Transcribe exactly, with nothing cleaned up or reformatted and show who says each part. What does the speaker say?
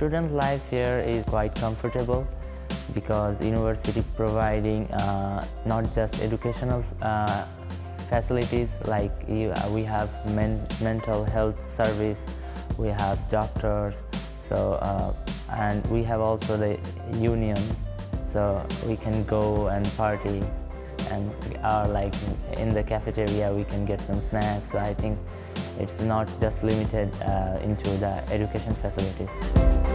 Speaker 1: student life here is quite comfortable because university providing uh, not just educational uh, facilities like we have men mental health service, we have doctors, so uh, and we have also the union, so we can go and party, and are like in the cafeteria we can get some snacks. So I think it's not just limited uh, into the education facilities.